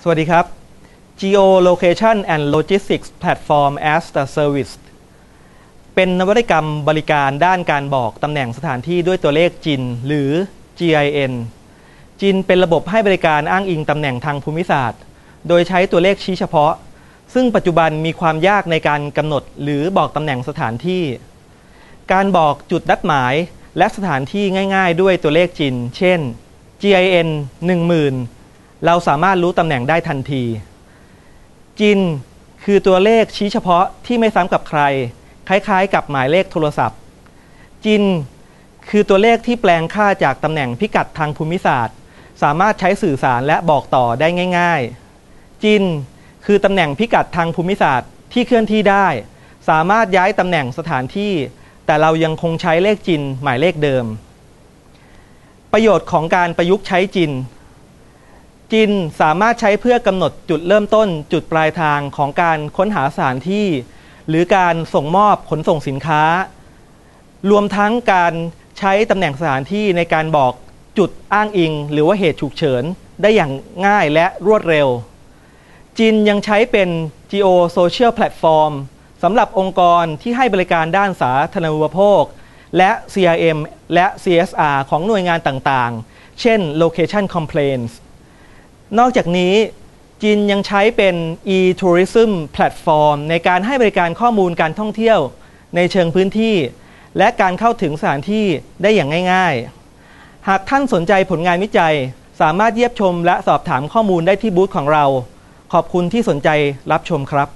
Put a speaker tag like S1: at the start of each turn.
S1: สวัสดีครับ Geolocation and Logistics Platform as a Service เป็นนวัตกรรมบริการด้านการบอกตำแหน่งสถานที่ด้วยตัวเลข GIN หรือ GIN GIN เป็นระบบให้บริการอ้างอิงตำแหน่งทางภูมิศาสตร์โดยใช้ตัวเลขชี้เฉพาะซึ่งปัจจุบันมีความยากในการกำหนดหรือบอกตำแหน่งสถานที่การบอกจุดนัดหมายและสถานที่ง่ายๆด้วยตัวเลข GIN เช่น GIN 10,000เราสามารถรู้ตำแหน่งได้ทันที GIN คือตัวเลขชี้เฉพาะที่ไม่ซ้ำกับใครคล้ายๆกับหมายเลขโทรศัพท์ GIN คือตัวเลขที่แปลงค่าจากตำแหน่งพิกัดทางภูมิศาสตร์สามารถใช้สื่อสารและบอกต่อได้ง่ายๆ GIN คือตำแหน่งพิกัดทางภูมิศาสตร์ที่เคลื่อนที่ได้สามารถย้ายตำแหน่งสถานที่แต่เรายังคงใช้เลข GIN หมายเลขเดิมประโยชน์ของการประยุกต์ใช้ GINสามารถใช้เพื่อกำหนดจุดเริ่มต้นจุดปลายทางของการค้นหาสถานที่หรือการส่งมอบขนส่งสินค้ารวมทั้งการใช้ตำแหน่งสถานที่ในการบอกจุดอ้างอิงหรือว่าเหตุฉุกเฉินได้อย่างง่ายและรวดเร็ว GIN ยังใช้เป็น Geo Social Platform สำหรับองค์กรที่ให้บริการด้านสาธารณูปโภคและ CRM และ CSR ของหน่วยงานต่างๆเช่น Location Complaintsนอกจากนี้ GIN ยังใช้เป็น e-tourism platform ในการให้บริการข้อมูลการท่องเที่ยวในเชิงพื้นที่และการเข้าถึงสถานที่ได้อย่างง่ายๆหากท่านสนใจผลงานวิจัยสามารถเยี่ยมชมและสอบถามข้อมูลได้ที่บูธของเราขอบคุณที่สนใจรับชมครับ